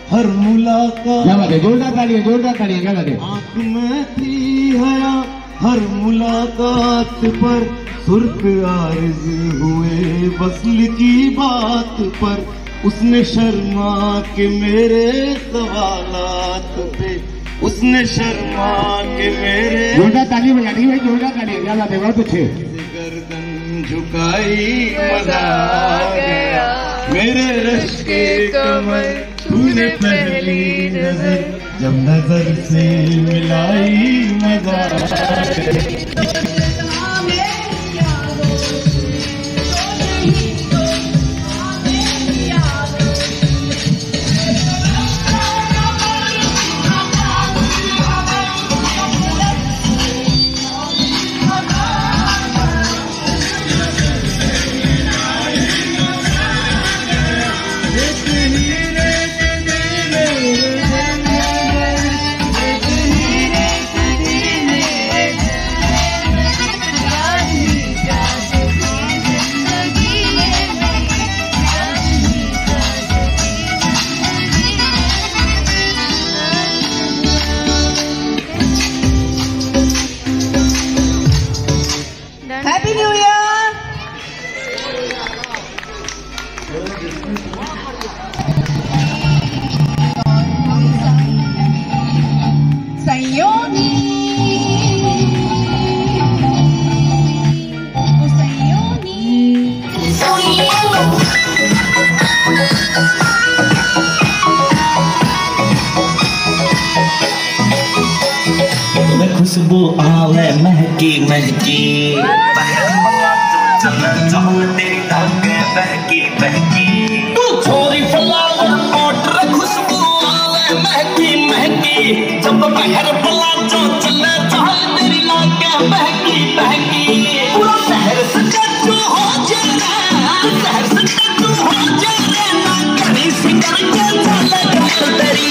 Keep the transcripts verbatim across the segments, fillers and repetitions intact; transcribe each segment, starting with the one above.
हर मुलाकात। क्या बात है, जोरदार तालियां, जोरदार तालियां, क्या बात है। आंख में थी हया हर मुलाकात पर, सुर्ख आरिज हुए वस्ल की बात पर, उसने शर्मा के मेरे सवालात पे, उसने शर्मा के मेरे। जोरदार ताली बजानी भाई, जोरदार ताली, क्या बात है, बहुत अच्छे। गर्दन झुकाई मजा आ गया, मेरे रश के कमर तूने पहली नजर, जब नजर से मिलाई मजा आ गया। Happy New Year! Sayoni! Oh, Sayoni! खुशबू आवे महकी महकी, चलना चाहूँ तेरी टांगे बहकी बहकी, तू छोरी फ्लावर पाउडर खुशबू आवे महकी महकी, जब बहर पला जो चलना चाहे तेरी टांगे बहकी बहकी, पूरा शहर सच्चू हो जाए, शहर सच्चू हो जाए ना, कहीं से करके चले तेरी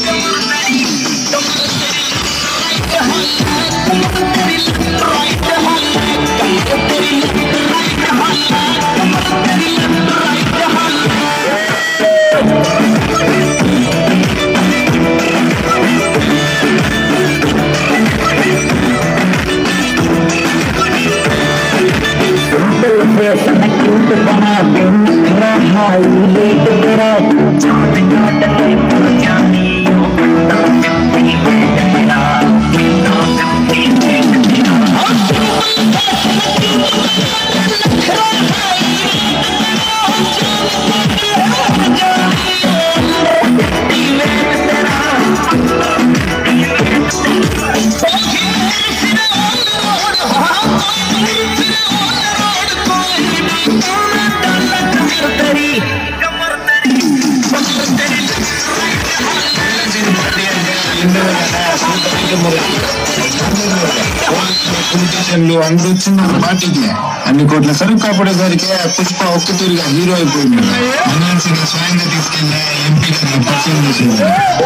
అంత వచ్చింది పార్టీకి అన్ని కోట్ల సరుకు కాపాడేసరికి పుష్ప ఒక్క తూరిగా హీరో అయిపోయింది. అనాల్సిన స్వయంగా తీసుకెళ్ళి ఎంపీ గారికి పరిచయం చేసింది.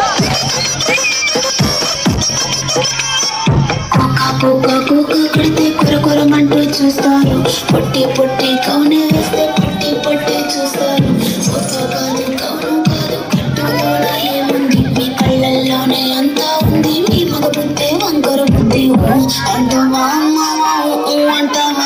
కడితే కూర కూరమంటూ చూస్తారు, పొట్టి పొట్టి కౌనే వేస్తే పొట్టి పొట్టి చూస్తారు, కాదు కౌను కాదు కట్టుకోడ ఏముంది, మీ కళ్ళల్లోనే అంతా ఉంది, మీ మగ బుద్ధి వంకర బుద్ధి అంటావా అంటావా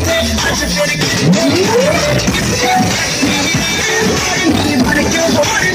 What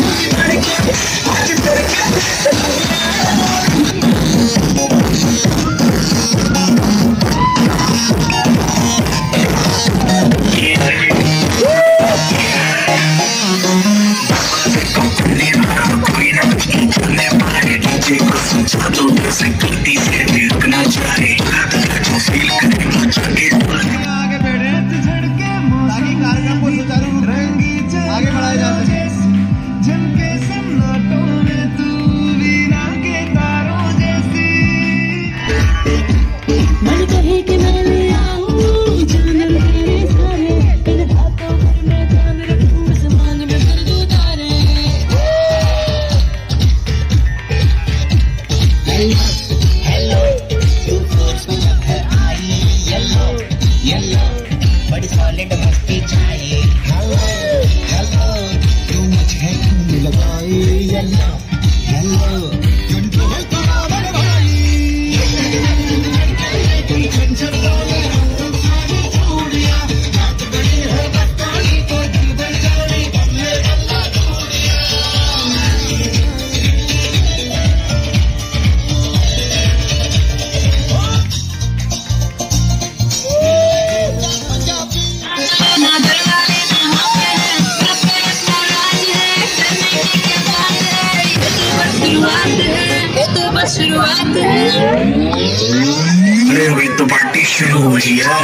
शुरुआत है। अरे अभी तो पार्टी शुरू हुई है।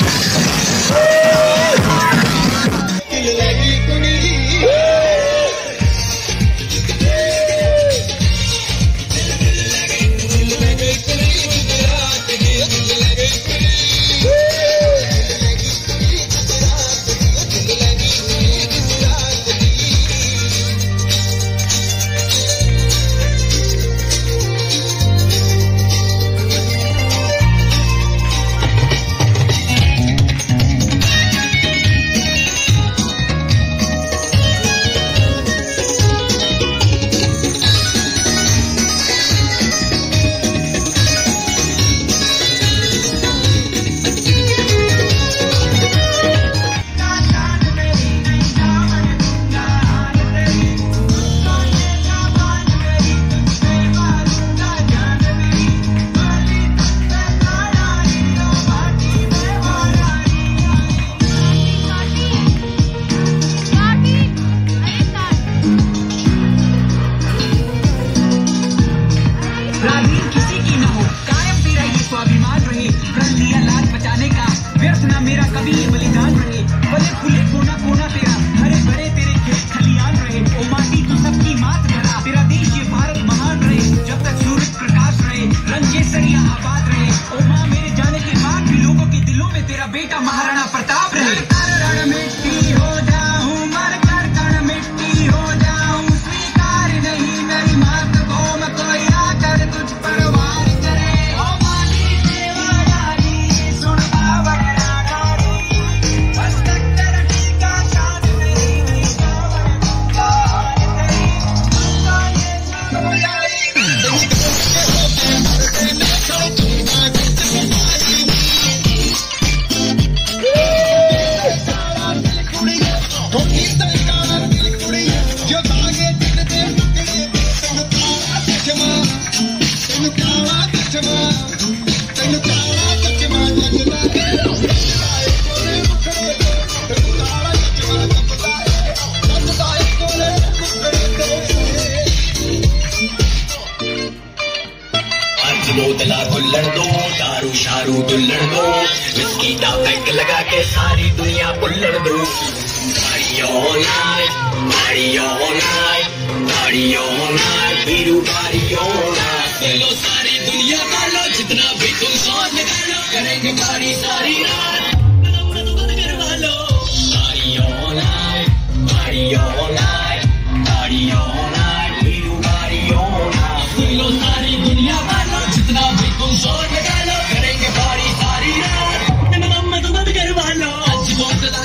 मेरा कभी बलिदान रहे, भले फूले कोना कोना तेरा, हरे भरे तेरे खेत खलियान रहे। ओ माटी तू सबकी मात धरा, तेरा देश ये भारत महान रहे, जब तक सूरज प्रकाश रहे, रंग ये सरिया आबाद रहे। ओ माँ मेरे जाने के बाद भी लोगों के दिलों में तेरा बेटा महाराणा प्रताप रहे। कण मिट्टी हो जाऊं, मर कर कण मिट्टी हो जाऊं, स्वीकार नहीं मेरी मात को मैं कोई आकर तुझ पर वार करे। ओ माटी देवदारी सुन बाबा बोतला कुल्लड़ दो, दारू शारू दुल्लड़ दो, विस्की का पैक लगा के सारी दुनिया कुल्लड़ दो। Party all night, party all night, party all night, Biru party all night. चलो सारी दुनिया वालों जितना भी तुम सॉन्ग निकालो, करेंगे पार्टी सारी रात। बंद करवा लो। Party all night, party all night, party all night, Biru party all night. चलो सारी दुनिया वालों जितना भी तुम शोर लगा लो, करेंगे पार्टी सारी रात। मम्मा तो बंद करवा लो। आज बोतला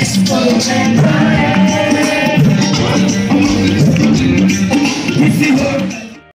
किसी